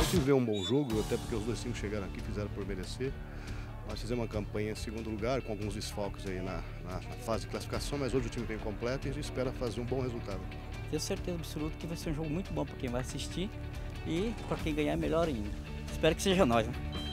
possível ver um bom jogo, até porque os dois times chegaram aqui, fizeram por merecer. Nós fizemos uma campanha em segundo lugar, com alguns desfalques aí na fase de classificação, mas hoje o time vem completo e a gente espera fazer um bom resultado aqui. Tenho certeza absoluta que vai ser um jogo muito bom para quem vai assistir e para quem ganhar melhor ainda. Espero que seja nós, né?